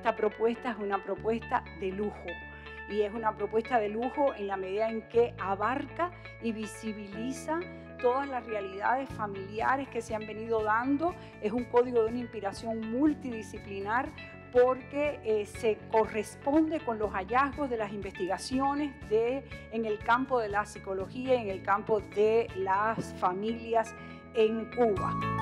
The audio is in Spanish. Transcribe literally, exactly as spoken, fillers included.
esta propuesta es una propuesta de lujo. Y es una propuesta de lujo en la medida en que abarca y visibiliza todas las realidades familiares que se han venido dando. Es un código de una inspiración multidisciplinar porque eh, se corresponde con los hallazgos de las investigaciones de, en el campo de la psicología, en el campo de las familias en Cuba.